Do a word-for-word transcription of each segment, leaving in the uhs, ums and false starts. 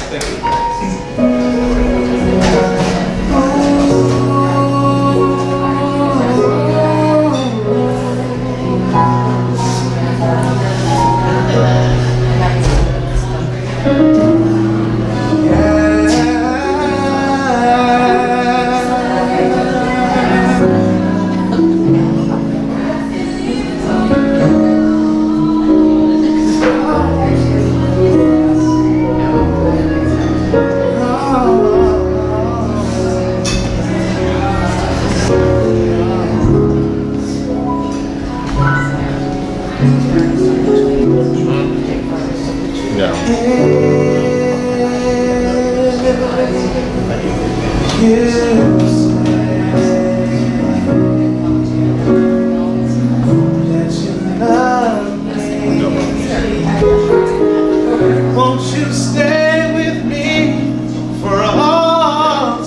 Won't you stay with me for a long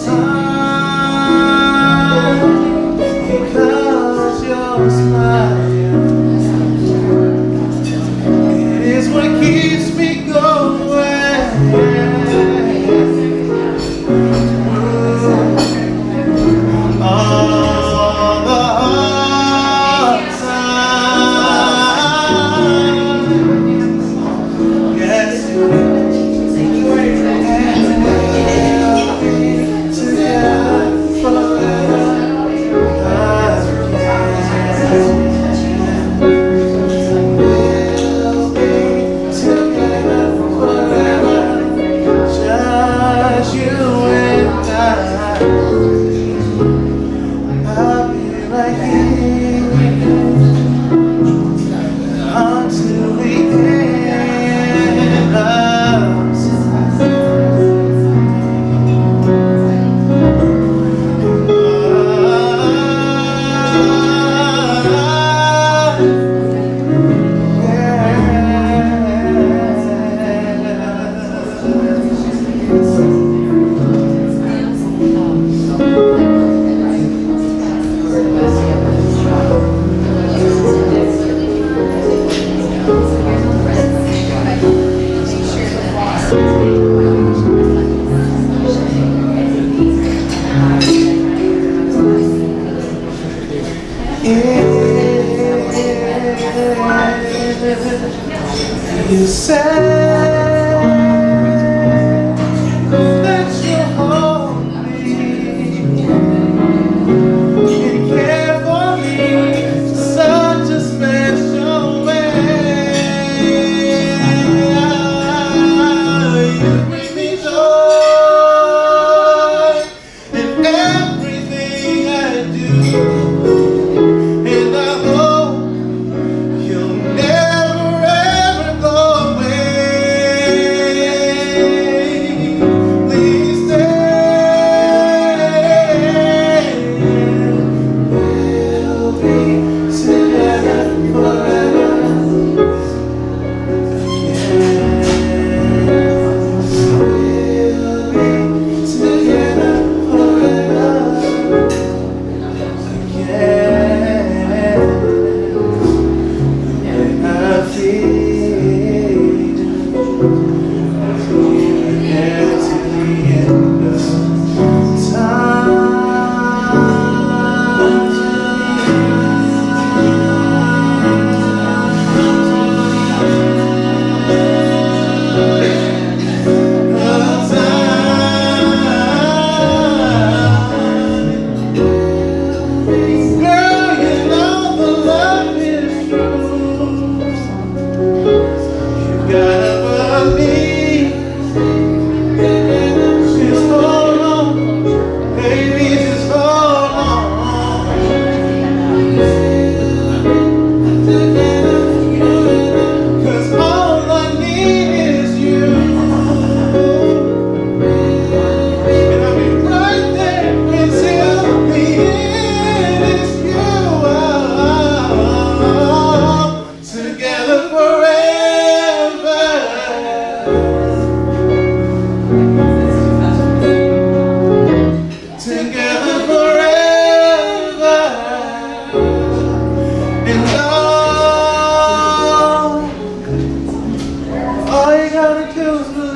time? Because your smile, it is what keeps me going. All the hard times, yes.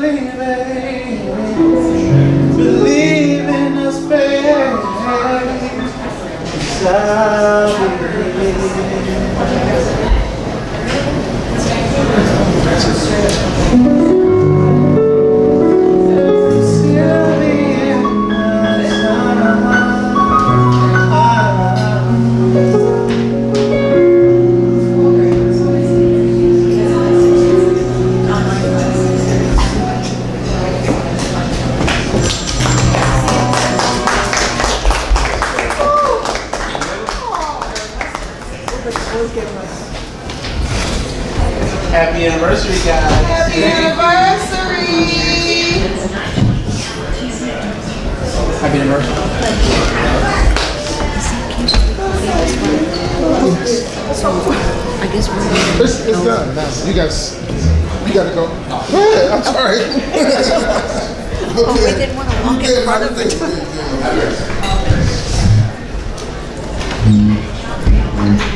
believing, believe in us, babe. I'll Happy anniversary, guys. Happy anniversary. Happy anniversary. I guess we're It's, it's done now. You guys, you gotta go. Go ahead. I'm sorry. Oh, we didn't want to walk in front of it.